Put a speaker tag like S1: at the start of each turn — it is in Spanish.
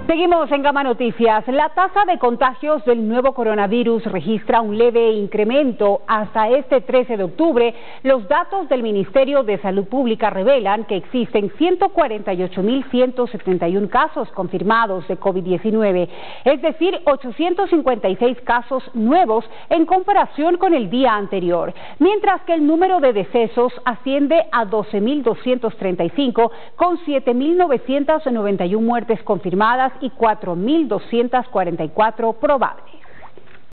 S1: Seguimos en Gama Noticias. La tasa de contagios del nuevo coronavirus registra un leve incremento. Hasta este 13 de octubre, los datos del Ministerio de Salud Pública revelan que existen 148.171 casos confirmados de COVID-19, es decir, 856 casos nuevos en comparación con el día anterior, mientras que el número de decesos asciende a 12.235, con 7.991 muertes confirmadas y 4.244 probables.